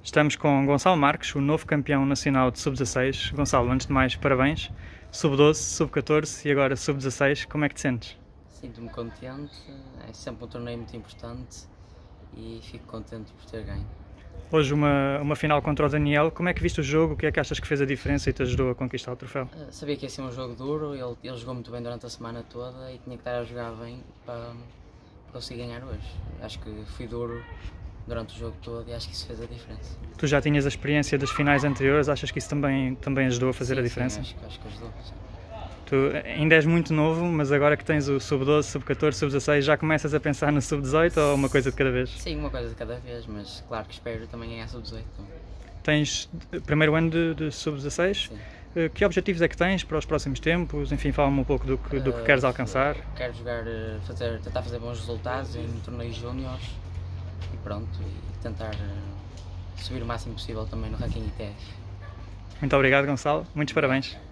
Estamos com Gonçalo Marques, o novo campeão nacional de Sub-16. Gonçalo, antes de mais, parabéns. Sub-12, Sub-14 e agora Sub-16, como é que te sentes? Sinto-me contente, é sempre um torneio muito importante e fico contente por ter ganho. Hoje uma final contra o Daniel, como é que viste o jogo? O que é que achas que fez a diferença e te ajudou a conquistar o troféu? Sabia que ia ser um jogo duro, ele jogou muito bem durante a semana toda e tinha que estar a jogar bem para conseguir ganhar hoje. Acho que fui duro durante o jogo todo e acho que isso fez a diferença. Tu já tinhas a experiência das finais anteriores, achas que isso também ajudou a fazer a diferença? Sim, acho que ajudou. Sim. Tu ainda és muito novo, mas agora que tens o Sub-12, Sub-14, Sub-16, já começas a pensar no Sub-18 ou uma coisa de cada vez? Sim, uma coisa de cada vez, mas claro que espero também ganhar Sub-18. Tens primeiro ano de Sub-16? Sim. Que objetivos é que tens para os próximos tempos? Enfim, fala-me um pouco do que queres alcançar. Quero jogar, tentar fazer bons resultados em torneios júniores e pronto, e tentar subir o máximo possível também no ranking ITF. Muito obrigado, Gonçalo. Muitos parabéns.